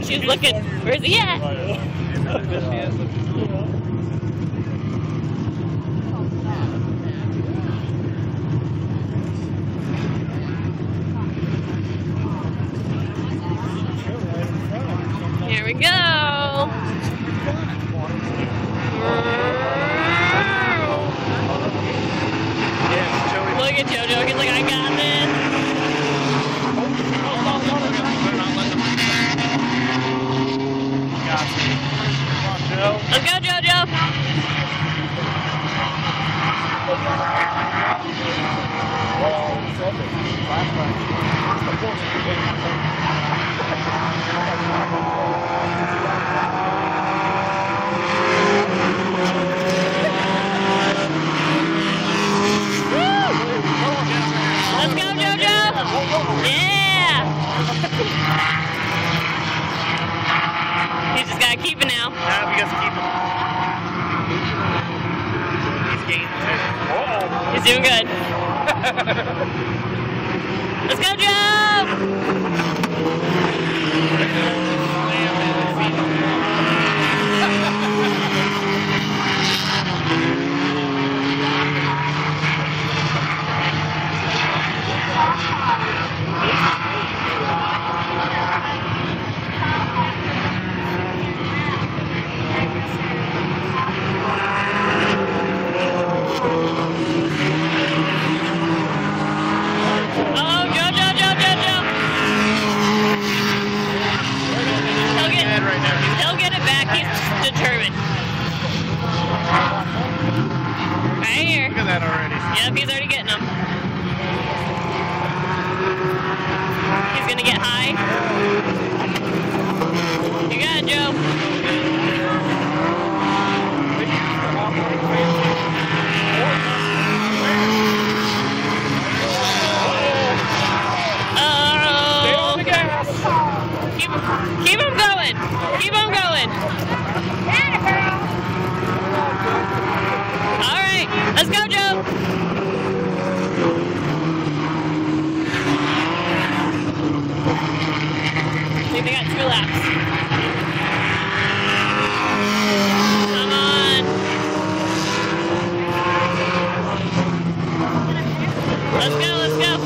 She's looking. Where's he at? Here we go. Look at JoJo. He's like, I got this. Let's go, JoJo. Let's go, JoJo. Yeah. He's just got to keep it now. Now we got to keep it. He's gaining too. Whoa. He's doing good. Let's go, Joe! He'll get it back. He's determined. Right here. Look at that already. Yep, he's already getting them. He's gonna get high. You got it, Joe. Keep him going. Keep him going. All right, let's go, Joe. I think they got 2 laps. Come on. Let's go, let's go.